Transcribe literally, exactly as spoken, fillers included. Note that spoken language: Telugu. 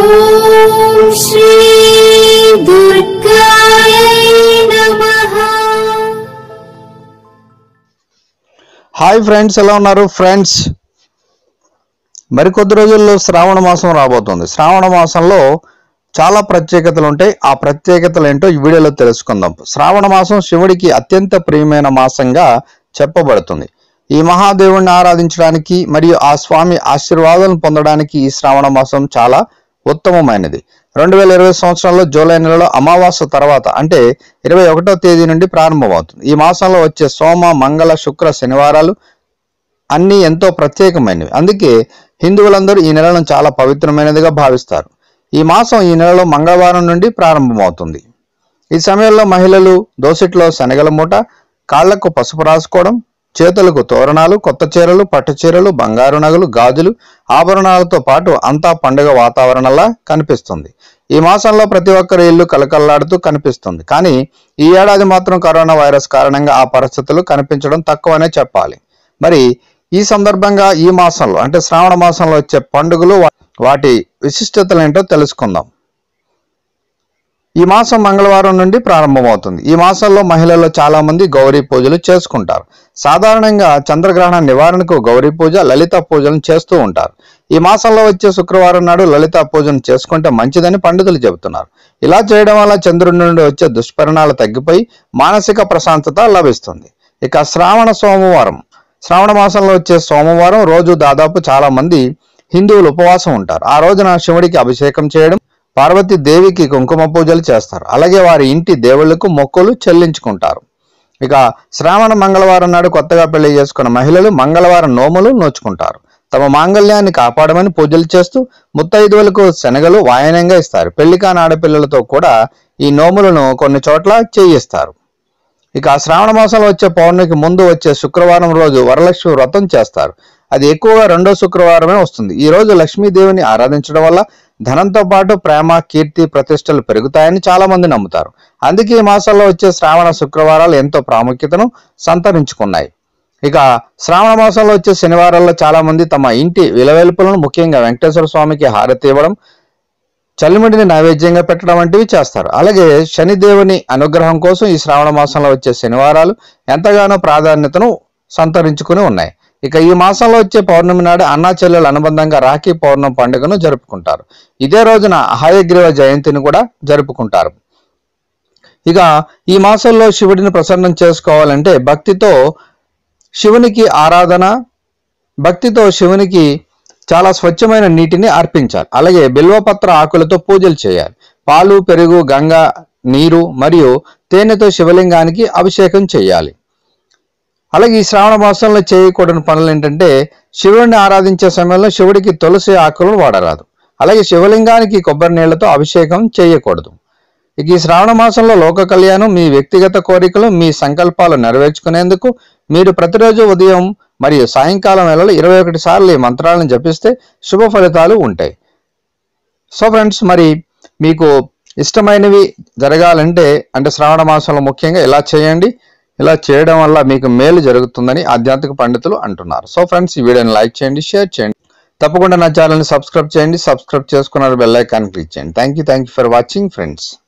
ఓం శ్రీ దుర్గాయ నమః. హాయ్ ఫ్రెండ్స్, ఎలా ఉన్నారు ఫ్రెండ్స్? మరికొద్ది రోజుల్లో శ్రావణ మాసం రాబోతుంది. శ్రావణ మాసంలో చాలా ప్రత్యేకతలు ఉంటాయి. ఆ ప్రత్యేకతలు ఏంటో ఈ వీడియోలో తెలుసుకుందాం. శ్రావణ మాసం శివుడికి అత్యంత ప్రియమైన మాసంగా చెప్పబడుతుంది. ఈ మహాదేవుణ్ణి ఆరాధించడానికి మరియు ఆ స్వామి ఆశీర్వాదాలను పొందడానికి ఈ శ్రావణ మాసం చాలా ఉత్తమమైనది. రెండు వేల ఇరవై సంవత్సరంలో జూలై నెలలో అమావాస్య తర్వాత అంటే ఇరవై ఒకటో తేదీ నుండి ప్రారంభమవుతుంది. ఈ మాసంలో వచ్చే సోమ, మంగళ, శుక్ర, శనివారాలు అన్నీ ఎంతో ప్రత్యేకమైనవి. అందుకే హిందువులందరూ ఈ నెలను చాలా పవిత్రమైనదిగా భావిస్తారు. ఈ మాసం ఈ నెలలో మంగళవారం నుండి ప్రారంభమవుతుంది. ఈ సమయంలో మహిళలు దోసిట్లో శనగల మూట, కాళ్లకు పసుపు రాసుకోవడం, చేతులకు తోరణాలు, కొత్త చీరలు, పట్టు చీరలు, బంగారు నగలు, గాజులు, ఆభరణాలతో పాటు అంతా పండుగ వాతావరణంలా కనిపిస్తుంది. ఈ మాసంలో ప్రతి ఒక్కరి ఇల్లు కలకల్లాడుతూ కనిపిస్తుంది. కానీ ఈ ఏడాది మాత్రం కరోనా వైరస్ కారణంగా ఆ పరిస్థితులు కనిపించడం తక్కువనే చెప్పాలి. మరి ఈ సందర్భంగా ఈ మాసంలో అంటే శ్రావణ మాసంలో వచ్చే పండుగలు, వాటి విశిష్టతలు ఏంటో తెలుసుకుందాం. ఈ మాసం మంగళవారం నుండి ప్రారంభమవుతుంది. ఈ మాసంలో మహిళలు చాలా మంది గౌరీ పూజలు చేసుకుంటారు. సాధారణంగా చంద్రగ్రహణ నివారణకు గౌరీ పూజ, లలిత పూజలను చేస్తూ ఉంటారు. ఈ మాసంలో వచ్చే శుక్రవారం నాడు లలిత పూజను చేసుకుంటే మంచిదని పండితులు చెబుతున్నారు. ఇలా చేయడం వల్ల చంద్రుడి నుండి వచ్చే దుష్పరిణాలు తగ్గిపోయి మానసిక ప్రశాంతత లభిస్తుంది. ఇక శ్రావణ సోమవారం, శ్రావణ మాసంలో వచ్చే సోమవారం రోజు దాదాపు చాలా మంది హిందువులు ఉపవాసం ఉంటారు. ఆ రోజున శివుడికి అభిషేకం చేయడం, పార్వతీ దేవికి కుంకుమ పూజలు చేస్తారు. అలాగే వారి ఇంటి దేవుళ్లకు మొక్కులు చెల్లించుకుంటారు. ఇక శ్రావణ మంగళవారం నాడు కొత్తగా పెళ్లి చేసుకున్న మహిళలు మంగళవారం నోములు నోచుకుంటారు. తమ మాంగళ్యాన్ని కాపాడమని పూజలు చేస్తూ ముత్తైదువులకు శనగలు వాయనంగా ఇస్తారు. పెళ్లి కాని ఆడపిల్లలతో కూడా ఈ నోములను కొన్ని చోట్ల చేయిస్తారు. ఇక శ్రావణ మాసంలో వచ్చే పౌర్ణమికి ముందు వచ్చే శుక్రవారం రోజు వరలక్ష్మి వ్రతం చేస్తారు. అది ఎక్కువగా రెండో శుక్రవారమే వస్తుంది. ఈ రోజు లక్ష్మీదేవిని ఆరాధించడం వల్ల ధనంతో పాటు ప్రేమ, కీర్తి, ప్రతిష్టలు పెరుగుతాయని చాలా మంది నమ్ముతారు. అందుకే ఈ మాసంలో వచ్చే శ్రావణ శుక్రవారాలు ఎంతో ప్రాముఖ్యతను సంతరించుకున్నాయి. ఇక శ్రావణ మాసంలో వచ్చే శనివారాల్లో చాలా మంది తమ ఇంటి విలవెల్పులను, ముఖ్యంగా వెంకటేశ్వర స్వామికి హారతి ఇవ్వడం, చల్లిమిడిని నైవేద్యంగా పెట్టడం వంటివి చేస్తారు. అలాగే శనిదేవుని అనుగ్రహం కోసం ఈ శ్రావణ మాసంలో వచ్చే శనివారాలు ఎంతగానో ప్రాధాన్యతను సంతరించుకుని ఉన్నాయి. ఇక ఈ మాసంలో వచ్చే పౌర్ణమి నాడు అన్నా చెల్లెల అనుబంధంగా రాఖీ పౌర్ణమి పండుగను జరుపుకుంటారు. ఇదే రోజున హయగ్రీవ జయంతిని కూడా జరుపుకుంటారు. ఇక ఈ మాసంలో శివుడిని ప్రసన్నం చేసుకోవాలంటే భక్తితో శివునికి ఆరాధన, భక్తితో శివునికి చాలా స్వచ్ఛమైన నీటిని అర్పించాలి. అలాగే బిల్వపత్ర ఆకులతో పూజలు చేయాలి. పాలు, పెరుగు, గంగా నీరు మరియు తేనెతో శివలింగానికి అభిషేకం చేయాలి. అలాగే ఈ శ్రావణ మాసంలో చేయకూడని పనులు ఏంటంటే శివుడిని ఆరాధించే సమయంలో శివుడికి తులసి ఆకులను వాడరాదు. అలాగే శివలింగానికి కొబ్బరి నీళ్లతో అభిషేకం చేయకూడదు. ఇక ఈ శ్రావణ మాసంలో లోక కళ్యాణం, మీ వ్యక్తిగత కోరికలు, మీ సంకల్పాలు నెరవేర్చుకునేందుకు మీరు ప్రతిరోజు ఉదయం మరియు సాయంకాలం వేళలో ఇరవై ఒకటి సార్లు ఈ మంత్రాలను జపిస్తే శుభ ఫలితాలు ఉంటాయి. సో ఫ్రెండ్స్, మరి మీకు ఇష్టమైనవి జరగాలంటే అంటే శ్రావణ మాసంలో ముఖ్యంగా ఇలా చేయండి. ఇలా చేయడం వల్ల మీకు మేలు జరుగుతుందని ఆధ్యాత్మిక పండితులు అంటున్నారు. సో ఫ్రెండ్స్, ఈ వీడియోని లైక్ చేయండి, షేర్ చేయండి. తప్పకుండా నా ఛానల్ని సబ్స్క్రైబ్ చేయండి. సబ్స్క్రైబ్ చేసుకున్న బెల్ ఐకాన్ క్లిక్ చేయండి. Thank you thank you for watching friends.